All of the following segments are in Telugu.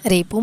రేపు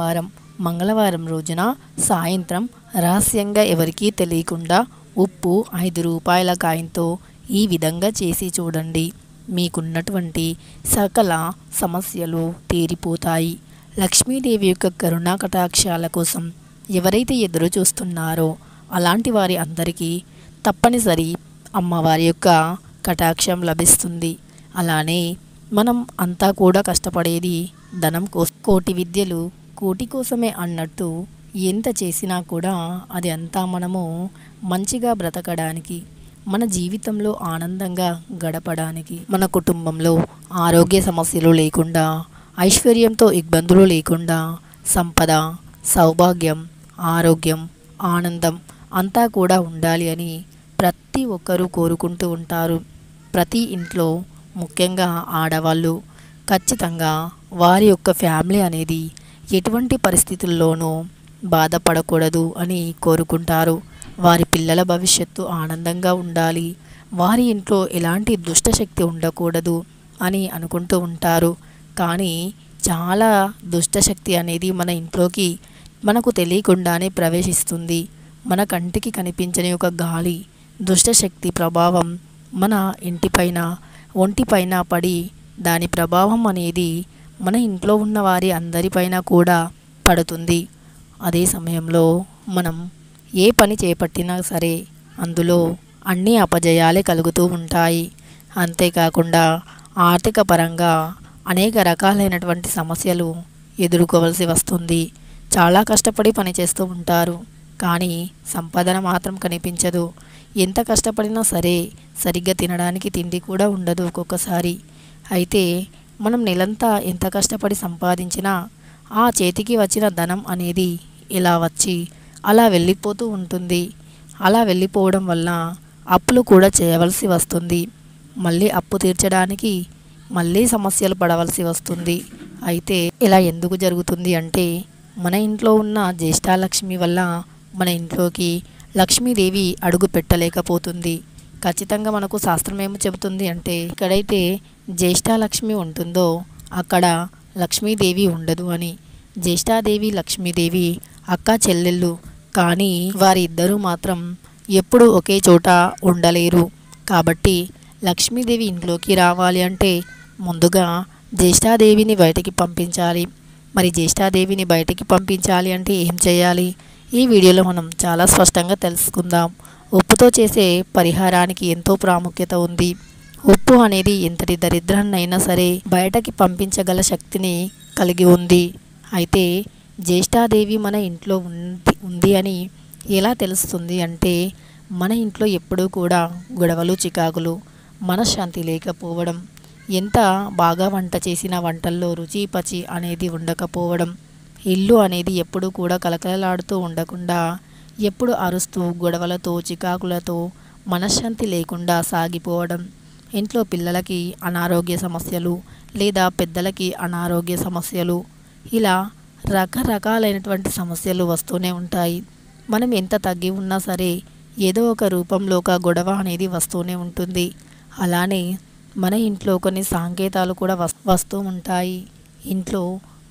మంగళవారం రోజున సాయంత్రం రహస్యంగా ఎవరికీ తెలియకుండా ఉప్పు 5 రూపాయల కాయిన్తో ఈ విధంగా చేసి చూడండి. మీకున్నటువంటి సకల సమస్యలు తీరిపోతాయి. లక్ష్మీదేవి యొక్క కరుణా కటాక్షాల కోసం ఎవరైతే ఎదురు చూస్తున్నారో అలాంటి వారి అందరికీ తప్పనిసరి అమ్మవారి యొక్క కటాక్షం లభిస్తుంది. అలానే మనం అంతా కూడా కష్టపడేది ధనం కోసం. కోటి విద్యలు కోటి కోసమే అన్నట్టు ఎంత చేసినా కూడా అది అంతా మనము మంచిగా బ్రతకడానికి, మన జీవితంలో ఆనందంగా గడపడానికి, మన కుటుంబంలో ఆరోగ్య సమస్యలు లేకుండా, ఐశ్వర్యంతో ఇబ్బందులు లేకుండా, సంపద, సౌభాగ్యం, ఆరోగ్యం, ఆనందం అంతా కూడా ఉండాలి అని ప్రతి ఒక్కరూ కోరుకుంటూ ఉంటారు. ప్రతి ఇంట్లో ముఖ్యంగా ఆడవాళ్ళు ఖచ్చితంగా వారి యొక్క ఫ్యామిలీ అనేది ఎటువంటి పరిస్థితుల్లోనూ బాధపడకూడదు అని కోరుకుంటారు. వారి పిల్లల భవిష్యత్తు ఆనందంగా ఉండాలి, వారి ఇంట్లో ఎలాంటి దుష్టశక్తి ఉండకూడదు అని అనుకుంటూ ఉంటారు. కానీ చాలా దుష్టశక్తి అనేది మన ఇంట్లోకి మనకు తెలియకుండానే ప్రవేశిస్తుంది. మన కంటికి కనిపించని ఒక గాలి దుష్టశక్తి ప్రభావం మన ఇంటిపైన, ఒంటిపైన పడి దాని ప్రభావం అనేది మన ఇంట్లో ఉన్న వారి అందరిపైన కూడా పడుతుంది. అదే సమయంలో మనం ఏ పని చేపట్టినా సరే అందులో అన్ని అపజయాలే కలుగుతూ ఉంటాయి. అంతేకాకుండా ఆర్థిక పరంగా అనేక రకాలైనటువంటి సమస్యలు ఎదుర్కోవలసి వస్తుంది. చాలా కష్టపడి పనిచేస్తూ ఉంటారు, కానీ సంపాదన మాత్రం కనిపించదు. ఎంత కష్టపడినా సరే సరిగ్గా తినడానికి తిండి కూడా ఉండదు ఒక్కొక్కసారి. అయితే మనం నెలంతా ఎంత కష్టపడి సంపాదించినా ఆ చేతికి వచ్చిన ధనం అనేది ఇలా వచ్చి అలా వెళ్ళిపోతూ ఉంటుంది. అలా వెళ్ళిపోవడం వల్ల అప్పులు కూడా చేయవలసి వస్తుంది. మళ్ళీ అప్పు తీర్చడానికి మళ్ళీ సమస్యలు పడవలసి వస్తుంది. అయితే ఇలా ఎందుకు జరుగుతుంది అంటే మన ఇంట్లో ఉన్న జ్యేష్ఠాలక్ష్మి వల్ల మన ఇంట్లోకి లక్ష్మీదేవి అడుగు పెట్టలేకపోతుంది. ఖచ్చితంగా మనకు శాస్త్రం ఏమో చెబుతుంది అంటే ఎక్కడైతే జ్యేష్ఠాలక్ష్మి ఉంటుందో అక్కడ లక్ష్మీదేవి ఉండదు అని. జ్యేష్ఠాదేవి లక్ష్మీదేవి అక్క చెల్లెళ్ళు, కానీ వారిద్దరూ మాత్రం ఎప్పుడు ఒకే చోట ఉండలేరు. కాబట్టి లక్ష్మీదేవి ఇంట్లోకి రావాలి అంటే ముందుగా జ్యేష్ఠాదేవిని బయటికి పంపించాలి. మరి జ్యేష్ఠాదేవిని బయటికి పంపించాలి అంటే ఏం చేయాలి? ఈ వీడియోలో మనం చాలా స్పష్టంగా తెలుసుకుందాం. ఉప్పుతో చేసే పరిహారానికి ఎంతో ప్రాముఖ్యత ఉంది. ఉప్పు అనేది ఎంతటి దరిద్రాన్నైనా సరే బయటకి పంపించగల శక్తిని కలిగి ఉంది. అయితే జ్యేష్ఠాదేవి మన ఇంట్లో ఉంది అని ఎలా తెలుస్తుంది అంటే మన ఇంట్లో ఎప్పుడూ కూడా గొడవలు, చికాకులు, మనశ్శాంతి లేకపోవడం, ఎంత బాగా వంట చేసిన వంటల్లో రుచి పచి అనేది ఉండకపోవడం, ఇల్లు అనేది ఎప్పుడూ కూడా కలకలలాడుతూ ఉండకుండా ఎప్పుడు అరుస్తూ గొడవలతో, చికాకులతో, మనశ్శాంతి లేకుండా సాగిపోవడం, ఇంట్లో పిల్లలకి అనారోగ్య సమస్యలు లేదా పెద్దలకి అనారోగ్య సమస్యలు, ఇలా రకరకాలైనటువంటి సమస్యలు వస్తూనే ఉంటాయి. మనం ఎంత తగ్గి ఉన్నా సరే ఏదో ఒక రూపంలో ఒక గొడవ అనేది వస్తూనే ఉంటుంది. అలానే మన ఇంట్లో కొన్ని సంకేతాలు కూడా వస్తూ ఉంటాయి. ఇంట్లో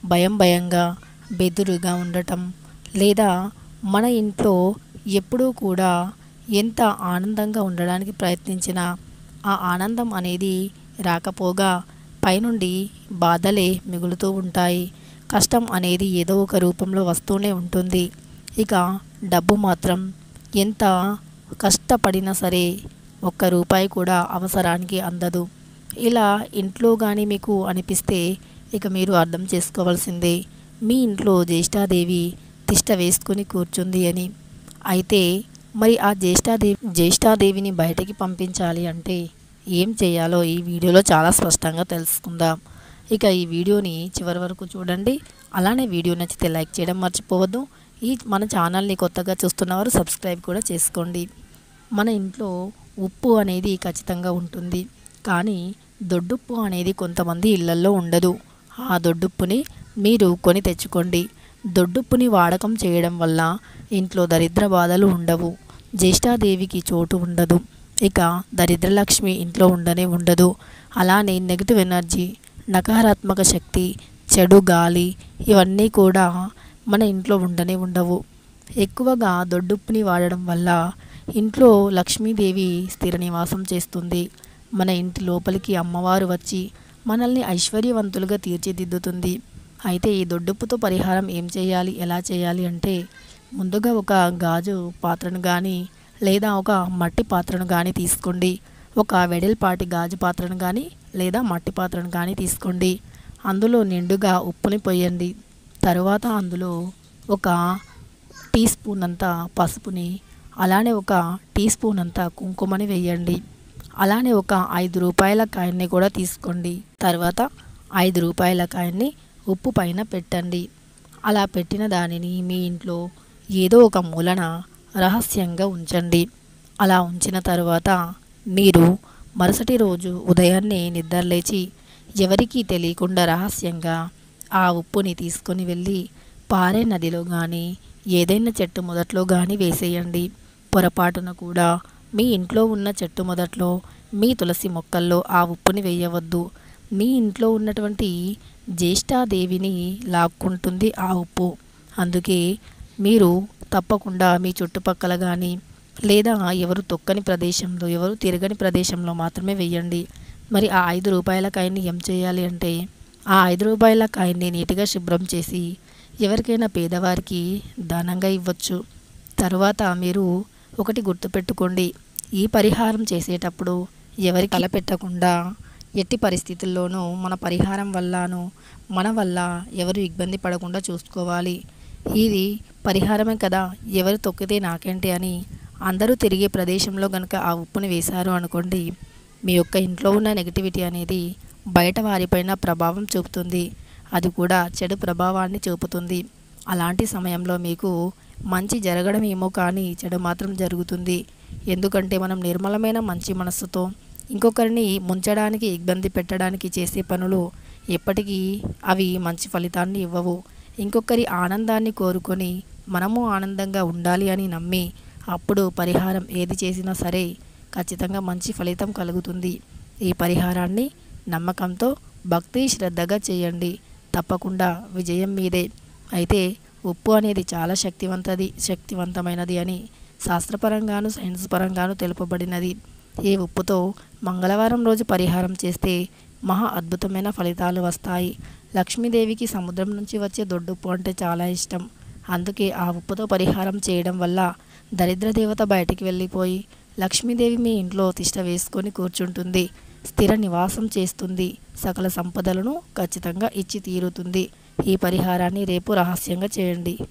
భయంగా బెదురుగా ఉండటం, లేదా మన ఇంట్లో ఎప్పుడూ కూడా ఎంత ఆనందంగా ఉండడానికి ప్రయత్నించినా ఆ ఆనందం అనేది రాకపోగా పైనుండి బాధలే మిగులుతూ ఉంటాయి. కష్టం అనేది ఏదో ఒక రూపంలో వస్తూనే ఉంటుంది. ఇక డబ్బు మాత్రం ఎంత కష్టపడినా సరే ఒక్క రూపాయి కూడా అవసరానికి అందదు. ఇలా ఇంట్లో కానీ మీకు అనిపిస్తే ఇక మీరు అర్థం చేసుకోవాల్సిందే మీ ఇంట్లో జ్యేష్ఠాదేవి తిష్ట వేసుకుని కూర్చుంది అని. అయితే మరి ఆ జ్యేష్ఠాదేవిని బయటికి పంపించాలి అంటే ఏం చేయాలో ఈ వీడియోలో చాలా స్పష్టంగా తెలుసుకుందాం. ఇక ఈ వీడియోని చివరి వరకు చూడండి. అలానే వీడియో నచ్చితే లైక్ చేయడం మర్చిపోవద్దు. మన ఛానల్ని కొత్తగా చూస్తున్నవారు సబ్స్క్రైబ్ కూడా చేసుకోండి. మన ఇంట్లో ఉప్పు అనేది ఖచ్చితంగా ఉంటుంది, కానీ దొడ్డుప్పు అనేది కొంతమంది ఇళ్లల్లో ఉండదు. ఆ దొడ్డుప్పుని మీరు కొని తెచ్చుకోండి. దొడ్డుప్పుని వాడకం చేయడం వల్ల ఇంట్లో దరిద్ర బాధలు ఉండవు, జ్యేష్ఠాదేవికి చోటు ఉండదు, ఇక దరిద్రలక్ష్మి ఇంట్లో ఉండనే ఉండదు. అలానే నెగిటివ్ ఎనర్జీ, నకారాత్మక శక్తి, చెడు గాలి ఇవన్నీ కూడా మన ఇంట్లో ఉండవు. ఎక్కువగా దొడ్డుప్పుని వాడడం వల్ల ఇంట్లో లక్ష్మీదేవి స్థిర నివాసం చేస్తుంది. మన ఇంటి లోపలికి అమ్మవారు వచ్చి మనల్ని ఐశ్వర్యవంతులుగా తీర్చిదిద్దుతుంది. అయితే ఈ దొడ్డుప్పుతో పరిహారం ఏం చేయాలి, ఎలా చేయాలి అంటే ముందుగా ఒక గాజు పాత్రను కానీ లేదా ఒక మట్టి పాత్రను కానీ తీసుకోండి. ఒక వెడల్పాటి గాజు పాత్రను కానీ లేదా మట్టి పాత్రను కానీ తీసుకోండి. అందులో నిండుగా ఉప్పుని పోయండి. తరువాత అందులో ఒక టీ స్పూన్ అంత పసుపుని, అలానే ఒక టీ స్పూన్ అంత కుంకుమని వేయండి. అలానే ఒక 5 రూపాయల కాయిన్ని కూడా తీసుకోండి. తర్వాత 5 రూపాయల కాయిన్ని ఉప్పు పైన పెట్టండి. అలా పెట్టిన దానిని మీ ఇంట్లో ఏదో ఒక మూలన రహస్యంగా ఉంచండి. అలా ఉంచిన తర్వాత మీరు మరుసటి రోజు ఉదయాన్నే నిద్రలేచి ఎవరికీ తెలియకుండా రహస్యంగా ఆ ఉప్పుని తీసుకొని వెళ్ళి పారే నదిలో కానీ ఏదైనా చెట్టు మొదట్లో కానీ వేసేయండి. పొరపాటున కూడా మీ ఇంట్లో ఉన్న చెట్టు మొదట్లో మీ తులసి మొక్కల్లో ఆ ఉప్పుని వేయవద్దు. మీ ఇంట్లో ఉన్నటువంటి జ్యేష్ఠాదేవిని లాక్కుంటుంది ఆ ఉప్పు. అందుకే మీరు తప్పకుండా మీ చుట్టుపక్కల కానీ లేదా ఎవరు తొక్కని ప్రదేశంలో, ఎవరు తిరగని ప్రదేశంలో మాత్రమే వేయండి. మరి ఆ 5 రూపాయల కాయిన్ని ఏం చేయాలి అంటే ఆ 5 రూపాయల కాయిన్ని నీట్గా శుభ్రం చేసి ఎవరికైనా పేదవారికి దానంగా ఇవ్వచ్చు. తరువాత మీరు ఒకటి గుర్తుపెట్టుకోండి, ఈ పరిహారం చేసేటప్పుడు ఎవరికి తలపెట్టకుండా ఎట్టి పరిస్థితుల్లోనూ మన పరిహారం వల్లను మన వల్ల ఎవరు ఇబ్బంది పడకుండా చూసుకోవాలి. ఇది పరిహారమే కదా, ఎవరు తొక్కితే నాకేంటి అని అందరూ తిరిగే ప్రదేశంలో కనుక ఆ ఉప్పుని వేశారు అనుకోండి, మీ యొక్క ఇంట్లో ఉన్న నెగిటివిటీ అనేది బయట వారిపైన ప్రభావం చూపుతుంది. అది కూడా చెడు ప్రభావాన్ని చూపుతుంది. అలాంటి సమయంలో మీకు మంచి జరగడం ఏమో కానీ చెడు మాత్రం జరుగుతుంది. ఎందుకంటే మనం నిర్మలమైన మంచి మనస్సుతో ఇంకొకరిని ముంచడానికి, ఇబ్బంది పెట్టడానికి చేసే పనులు ఎప్పటికీ అవి మంచి ఫలితాన్ని ఇవ్వవు. ఇంకొకరి ఆనందాన్ని కోరుకొని మనము ఆనందంగా ఉండాలి అని నమ్మి అప్పుడు పరిహారం ఏది చేసినా సరే ఖచ్చితంగా మంచి ఫలితం కలుగుతుంది. ఈ పరిహారాన్ని నమ్మకంతో భక్తి శ్రద్ధగా చేయండి. తప్పకుండా విజయం మీదే. అయితే ఉప్పు అనేది చాలా శక్తివంతమైనది అని శాస్త్రపరంగాను సైన్స్ పరంగాను తెలుపబడినది. ఈ ఉప్పుతో మంగళవారం రోజు పరిహారం చేస్తే మహా అద్భుతమైన ఫలితాలు వస్తాయి. లక్ష్మీదేవికి సముద్రం నుంచి వచ్చే దొడ్డుప్పు అంటే చాలా ఇష్టం. అందుకే ఆ ఉప్పుతో పరిహారం చేయడం వల్ల దరిద్ర దేవత బయటికి వెళ్ళిపోయి లక్ష్మీదేవి మీ ఇంట్లో తిష్ట వేసుకొని కూర్చుంటుంది. స్థిర నివాసం చేస్తుంది. సకల సంపదలను ఖచ్చితంగా ఇచ్చి తీరుతుంది. ఈ పరిహారాన్ని రేపు రహస్యంగా చేయండి.